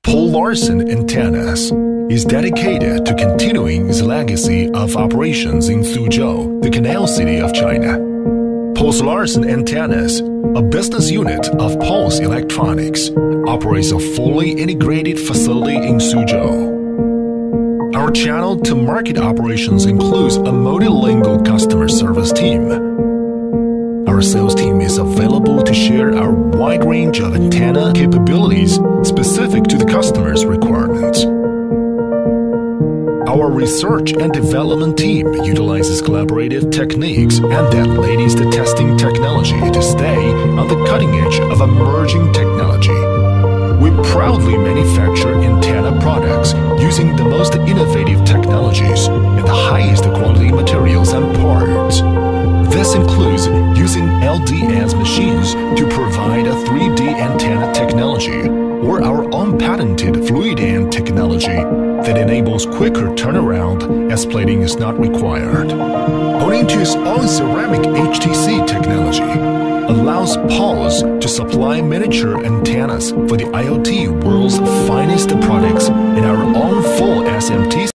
Paul Larson Antennas is dedicated to continuing its legacy of operations in Suzhou, the canal city of China. Paul Larson Antennas, a business unit of Pulse Electronics, operates a fully integrated facility in Suzhou. Our channel to market operations includes a multilingual customer service team. Our sales team is available to share our wide range of antenna capabilities specific to the customer's requirements. Our research and development team utilizes collaborative techniques and that latest testing technology to stay on the cutting edge of emerging technology. We proudly manufacture antenna products using the most innovative technologies and the highest quality materials and parts. This includes using LDS machines to provide a 3D antenna technology or our own patented Fluidan technology that enables quicker turnaround as plating is not required. Owing to its own ceramic HTC technology, allows Pulse to supply miniature antennas for the IoT world's finest products in our own full SMT